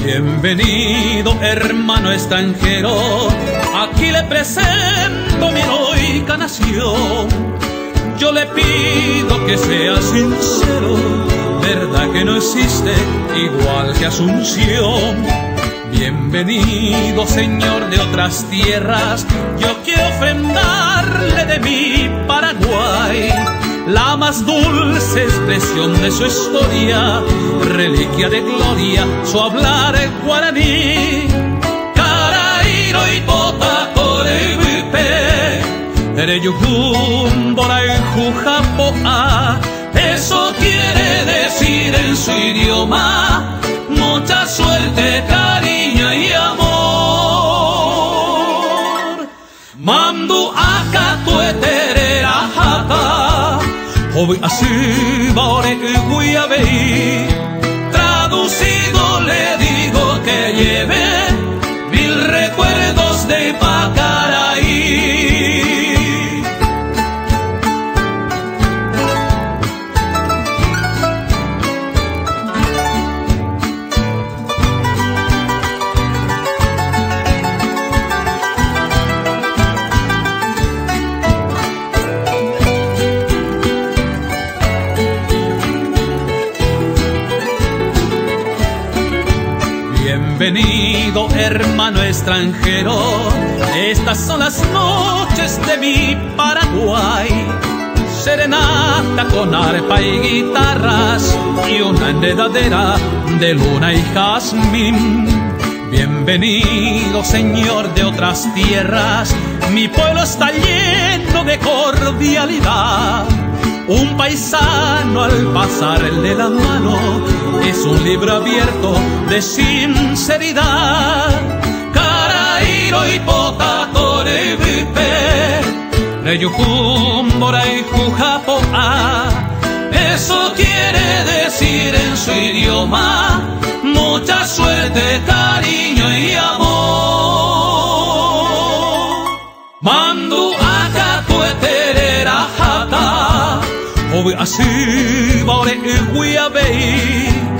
Bienvenido, hermano extranjero, aquí le presento mi heroica nación. Yo le pido que sea sincero, verdad que no existe igual que Asunción. Bienvenido, señor de otras tierras, yo quiero ofrendarle de mi Paraguay la más dulce expresión de su historia, reliquia de gloria, su hablar guaraní. Carairo y Potacorevipe, Ereyujumbola y Jujapoa. Eso quiere decir en su idioma mucha suerte, cariño y amor. Mandu acatueterera jata, hoy así baore guiabei. Traducido le digo que lleve 1000 recuerdos de Pacaraí. Bienvenido, hermano extranjero, estas son las noches de mi Paraguay. Serenata con arpa y guitarras y una enredadera de luna y jazmín. Bienvenido, señor de otras tierras, mi pueblo está lleno de cordialidad. Un paisano al pasarle la mano es un libro abierto de sinceridad. Carairo y Potacorevipe, Reyujumbora y Jujapoa. Eso quiere decir en su idioma mucha suerte, cariño y amor. Mandu acatueterera jata, hoy así baore guiabei.